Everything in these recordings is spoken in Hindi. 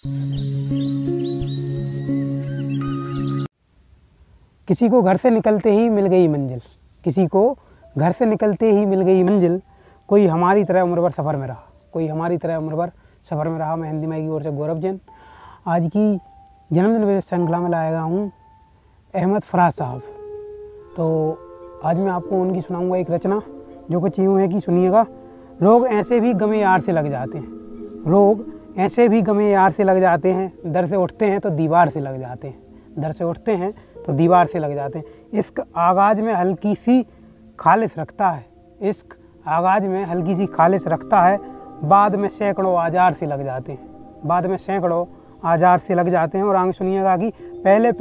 किसी को घर से निकलते ही मिल गई मंजिल, किसी को घर से निकलते ही मिल गई मंजिल, कोई हमारी तरह उम्र भर सफ़र में रहा, कोई हमारी तरह उम्र भर सफ़र में रहा। मैं हिंदीमय की ओर से गौरव जैन आज की जन्मदिन विशेष श्रृंखला में लाया गया हूँ अहमद फराज साहब। तो आज मैं आपको उनकी सुनाऊंगा एक रचना जो कुछ यूँ है कि सुनिएगा। लोग ऐसे भी गमे यार से लग जाते हैं, लोग ऐसे भी गमे यार से लग जाते हैं, दर से उठते हैं तो दीवार से लग जाते हैं, दर से उठते हैं तो दीवार से लग जाते हैं। इश्क आगाज़ में हल्की सी खालिश रखता है, इश्क आगाज़ में हल्की सी खालिश रखता है, बाद में सैकड़ों आजार से लग जाते हैं, बाद में सैकड़ों आजार से लग जाते हैं। और आगे सुनिएगा कि पहले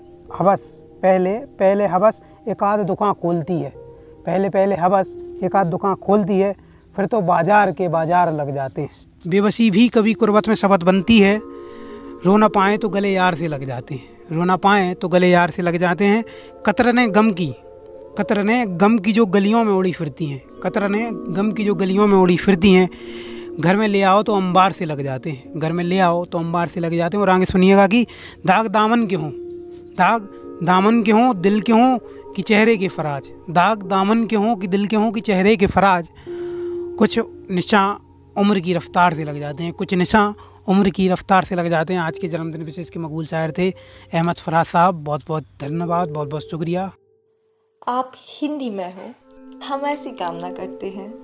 पहले हवस एक आध दुकान खोलती है, पहले पहले हवस एक आध दुकान खोलती है, फिर तो बाजार के बाजार लग जाते हैं। बेबसी भी कभी कुर्बत में शबत बनती है, रो ना पाएँ तो गले यार से लग जाते हैं, रो ना पाएँ तो गले यार से लग जाते हैं। कतरने गम की जो गलियों में उड़ी फिरती हैं, कतरने गम की जो गलियों में उड़ी फिरती हैं, घर में ले आओ तो अंबार से लग जाते हैं, घर में ले आओ तो अंबार से लग जाते हैं। और आगे सुनिएगा कि दाग दामन के हों, दाग दामन के हों, दिल के हों कि चेहरे के फराज, दाग दामन के हों कि दिल के हों कि चेहरे के फराज, कुछ निशान उम्र की रफ्तार से लग जाते हैं, कुछ निशान उम्र की रफ्तार से लग जाते हैं। आज के जन्मदिन विशेष के मकबूल शायर थे अहमद फराज साहब। बहुत बहुत धन्यवाद, बहुत बहुत शुक्रिया। आप हिंदी में हो, हम ऐसी कामना करते हैं।